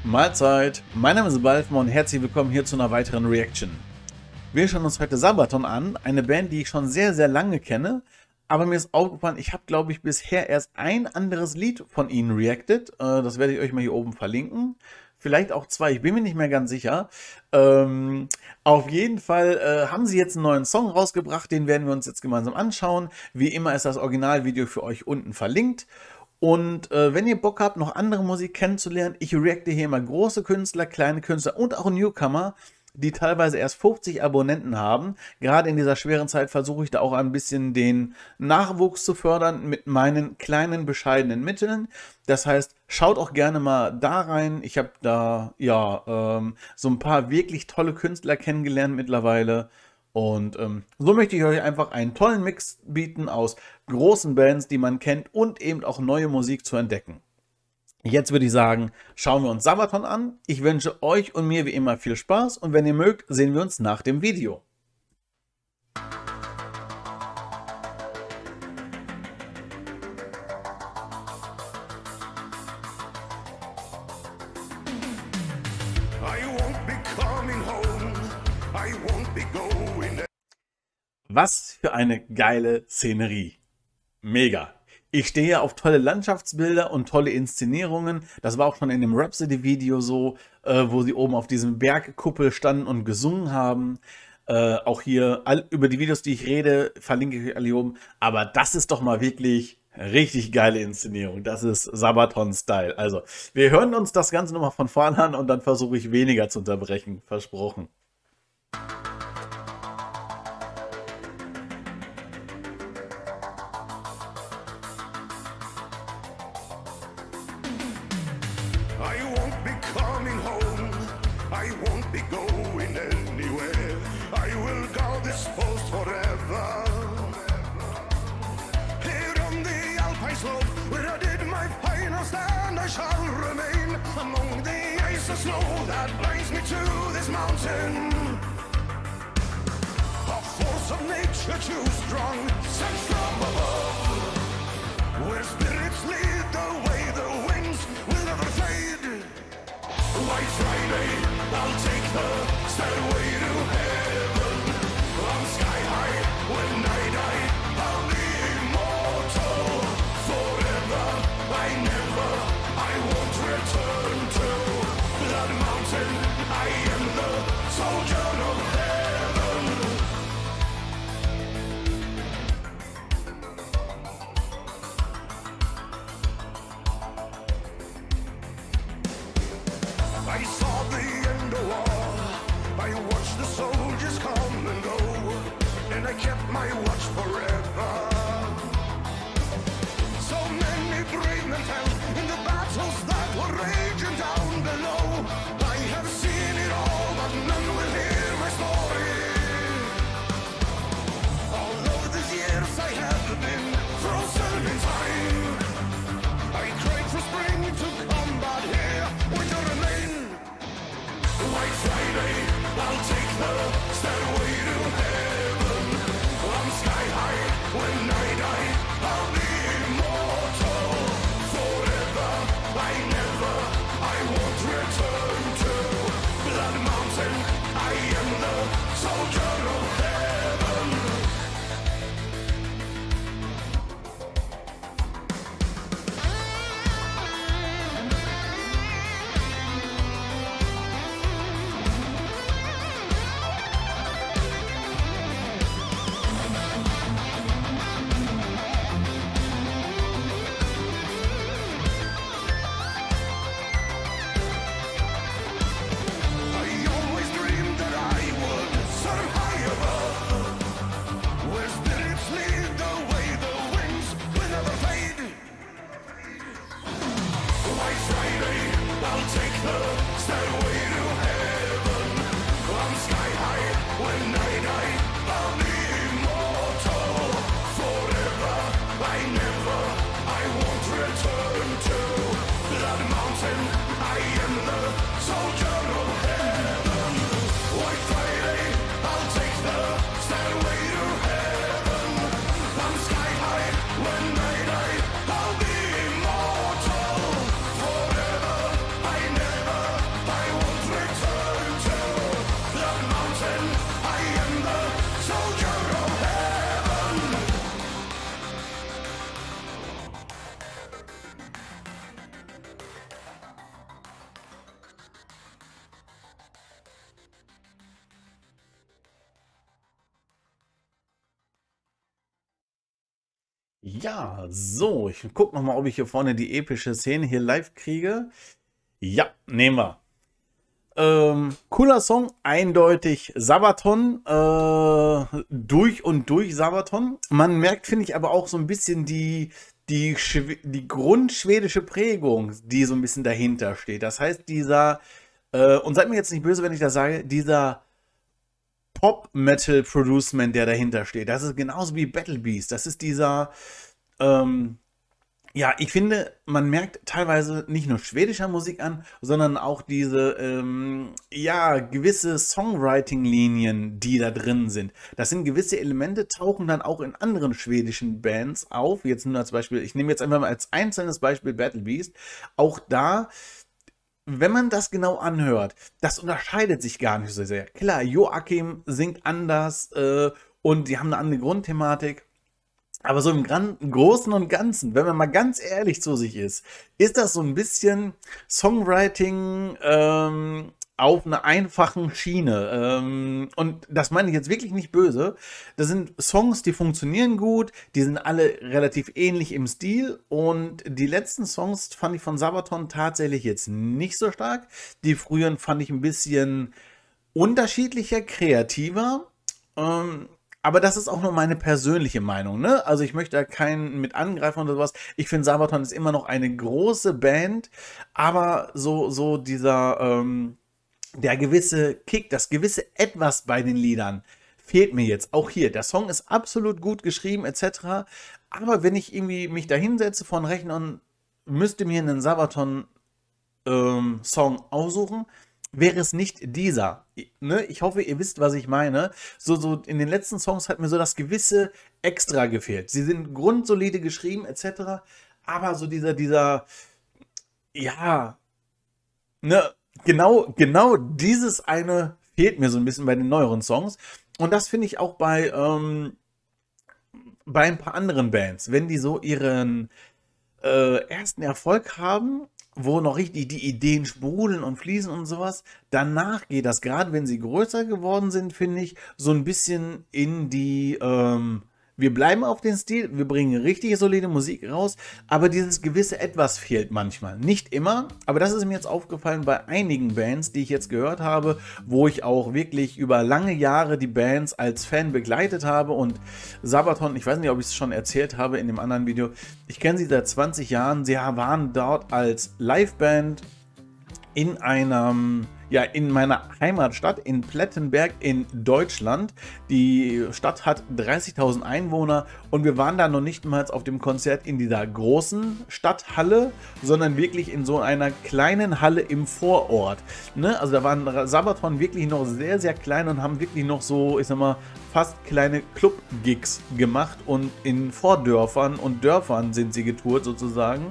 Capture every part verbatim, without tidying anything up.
Mahlzeit, mein Name ist Balfmo und herzlich willkommen hier zu einer weiteren Reaction. Wir schauen uns heute Sabaton an, eine Band, die ich schon sehr, sehr lange kenne, aber mir ist aufgefallen, ich habe, glaube ich, bisher erst ein anderes Lied von ihnen reacted. Äh, das werde ich euch mal hier oben verlinken. Vielleicht auch zwei, ich bin mir nicht mehr ganz sicher. Ähm, auf jeden Fall äh, haben sie jetzt einen neuen Song rausgebracht, den werden wir uns jetzt gemeinsam anschauen. Wie immer ist das Originalvideo für euch unten verlinkt. Und äh, wenn ihr Bock habt, noch andere Musik kennenzulernen, ich reacte hier immer große Künstler, kleine Künstler und auch Newcomer, die teilweise erst fünfzig Abonnenten haben. Gerade in dieser schweren Zeit versuche ich da auch ein bisschen den Nachwuchs zu fördern mit meinen kleinen, bescheidenen Mitteln. Das heißt, schaut auch gerne mal da rein. Ich habe da ja ähm, so ein paar wirklich tolle Künstler kennengelernt mittlerweile. Und ähm, so möchte ich euch einfach einen tollen Mix bieten aus großen Bands, die man kennt und eben auch neue Musik zu entdecken. Jetzt würde ich sagen, schauen wir uns Sabaton an. Ich wünsche euch und mir wie immer viel Spaß und wenn ihr mögt, sehen wir uns nach dem Video. Was für eine geile Szenerie. Mega. Ich stehe auf tolle Landschaftsbilder und tolle Inszenierungen. Das war auch schon in dem Rhapsody-Video so, äh, wo sie oben auf diesem Bergkuppel standen und gesungen haben. Äh, auch hier, all, über die Videos, die ich rede, verlinke ich euch alle hier oben. Aber das ist doch mal wirklich richtig geile Inszenierung. Das ist Sabaton-Style. Also, wir hören uns das Ganze nochmal von vorne an und dann versuche ich weniger zu unterbrechen. Versprochen. I won't be coming home, I won't be going anywhere, I will guard this post forever. Here on the Alpine slope, where I did my final stand, I shall remain among the ice and snow that binds me to this mountain. A force of nature too strong, sent from above, where spirits lead the way, the winds will never fade. White Friday, I'll take the stairway to heaven. I'm sky high, when I die, I'll be immortal. Forever, I never, I won't return to that mountain. I am the soldier of heaven. I saw the end of war, I watched the soldiers come and go, and I kept my watch forever. So many brave men fell in the battles that were raging down below. I have seen it all, but none will hear my story. All of these years I have been frozen in time. I cried for spring to come, but here winter remains. White Friday, I'll take the stairway to heaven. I'm sky high, Ja, so, ich gucke nochmal, ob ich hier vorne die epische Szene hier live kriege. Ja, nehmen wir. Ähm, cooler Song, eindeutig Sabaton, äh, durch und durch Sabaton. Man merkt, finde ich, aber auch so ein bisschen die, die, Schw- die grundschwedische Prägung, die so ein bisschen dahinter steht. Das heißt, dieser, äh, und seid mir jetzt nicht böse, wenn ich das sage, dieser Pop-Metal-Producement, der dahinter steht. Das ist genauso wie Battle Beast. Das ist dieser, ähm, ja, ich finde, man merkt teilweise nicht nur schwedischer Musik an, sondern auch diese, ähm, ja, gewisse Songwriting-Linien, die da drin sind. Das sind gewisse Elemente, tauchen dann auch in anderen schwedischen Bands auf. Jetzt nur als Beispiel, ich nehme jetzt einfach mal als einzelnes Beispiel Battle Beast. Auch da, wenn man das genau anhört, das unterscheidet sich gar nicht so sehr. Klar, Joachim singt anders äh, und die haben eine andere Grundthematik. Aber so im Gran Großen und Ganzen, wenn man mal ganz ehrlich zu sich ist, ist das so ein bisschen Songwriting ähm, auf einer einfachen Schiene. Ähm, und das meine ich jetzt wirklich nicht böse. Das sind Songs, die funktionieren gut, die sind alle relativ ähnlich im Stil. Und die letzten Songs fand ich von Sabaton tatsächlich jetzt nicht so stark. Die früheren fand ich ein bisschen unterschiedlicher, kreativer. Ähm, aber das ist auch nur meine persönliche Meinung, ne? Also ich möchte da keinen mit angreifen oder sowas. Ich finde, Sabaton ist immer noch eine große Band, aber so, so dieser, ähm, der gewisse Kick, das gewisse Etwas bei den Liedern fehlt mir jetzt. Auch hier, der Song ist absolut gut geschrieben, et cetera. Aber wenn ich irgendwie mich da hinsetze vor den Rechner und müsste mir einen Sabaton ähm, Song aussuchen, wäre es nicht dieser. Ne? Ich hoffe, ihr wisst, was ich meine. So, so in den letzten Songs hat mir so das gewisse Extra gefehlt. Sie sind grundsolide geschrieben, et cetera. Aber so dieser, dieser, ja, ne, genau, genau dieses eine fehlt mir so ein bisschen bei den neueren Songs. Und das finde ich auch bei, ähm, bei ein paar anderen Bands, wenn die so ihren äh, ersten Erfolg haben, wo noch richtig die Ideen sprudeln und fließen und sowas. Danach geht das, gerade wenn sie größer geworden sind, finde ich, so ein bisschen in die, ähm, wir bleiben auf den Stil, wir bringen richtig solide Musik raus, aber dieses gewisse Etwas fehlt manchmal. Nicht immer, aber das ist mir jetzt aufgefallen bei einigen Bands, die ich jetzt gehört habe, wo ich auch wirklich über lange Jahre die Bands als Fan begleitet habe. Und Sabaton, ich weiß nicht, ob ich es schon erzählt habe in dem anderen Video, ich kenne sie seit zwanzig Jahren, sie waren dort als Liveband in einem, ja, in meiner Heimatstadt in Plettenberg in Deutschland. Die Stadt hat dreißigtausend Einwohner und wir waren da noch nicht mal auf dem Konzert in dieser großen Stadthalle, sondern wirklich in so einer kleinen Halle im Vorort. Ne? Also da waren Sabaton wirklich noch sehr, sehr klein und haben wirklich noch so, ich sag mal, fast kleine Club-Gigs gemacht und in Vordörfern und Dörfern sind sie getourt sozusagen.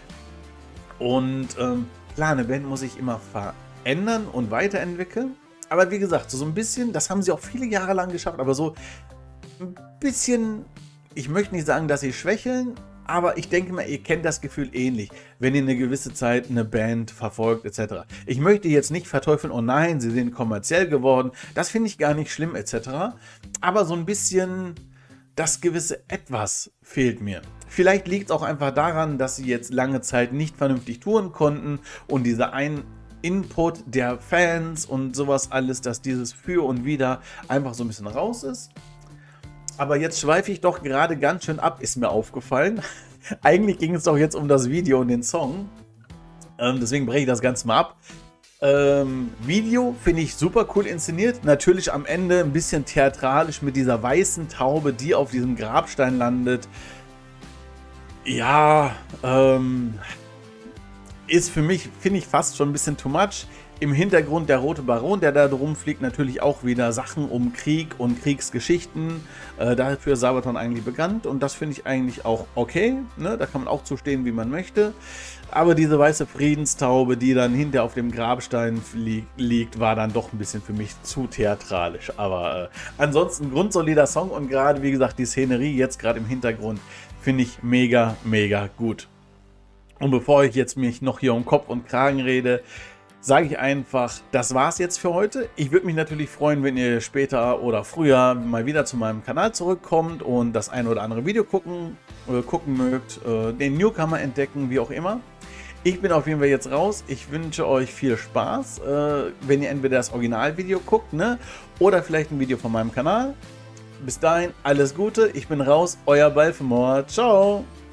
Und ähm, klar, eine Band muss sich immer verändern und weiterentwickeln. Aber wie gesagt, so ein bisschen, das haben sie auch viele Jahre lang geschafft, aber so ein bisschen, ich möchte nicht sagen, dass sie schwächeln, aber ich denke mal, ihr kennt das Gefühl ähnlich, wenn ihr eine gewisse Zeit eine Band verfolgt, et cetera. Ich möchte jetzt nicht verteufeln, oh nein, sie sind kommerziell geworden, das finde ich gar nicht schlimm, et cetera. Aber so ein bisschen das gewisse Etwas fehlt mir. Vielleicht liegt es auch einfach daran, dass sie jetzt lange Zeit nicht vernünftig touren konnten und dieser ein Input der Fans und sowas alles, dass dieses Für und Wider einfach so ein bisschen raus ist. Aber jetzt schweife ich doch gerade ganz schön ab, ist mir aufgefallen. Eigentlich ging es doch jetzt um das Video und den Song. Ähm, deswegen breche ich das Ganze mal ab. Ähm, Video finde ich super cool inszeniert. Natürlich am Ende ein bisschen theatralisch mit dieser weißen Taube, die auf diesem Grabstein landet. Ja, ähm, ist für mich, finde ich, fast schon ein bisschen too much. Im Hintergrund der Rote Baron, der da drum fliegt, natürlich auch wieder Sachen um Krieg und Kriegsgeschichten. Äh, dafür ist Sabaton eigentlich bekannt und das finde ich eigentlich auch okay. Ne? Da kann man auch zustehen, wie man möchte. Aber diese weiße Friedenstaube, die dann hinter auf dem Grabstein li liegt, war dann doch ein bisschen für mich zu theatralisch. Aber äh, ansonsten grundsolider Song und gerade, wie gesagt, die Szenerie jetzt gerade im Hintergrund finde ich mega, mega gut. Und bevor ich jetzt mich noch hier um Kopf und Kragen rede, sage ich einfach, das war's jetzt für heute. Ich würde mich natürlich freuen, wenn ihr später oder früher mal wieder zu meinem Kanal zurückkommt und das ein oder andere Video gucken, äh, gucken mögt, äh, den Newcomer entdecken, wie auch immer. Ich bin auf jeden Fall jetzt raus. Ich wünsche euch viel Spaß, äh, wenn ihr entweder das Originalvideo guckt, ne, oder vielleicht ein Video von meinem Kanal. Bis dahin, alles Gute. Ich bin raus, euer Balfemore. Ciao.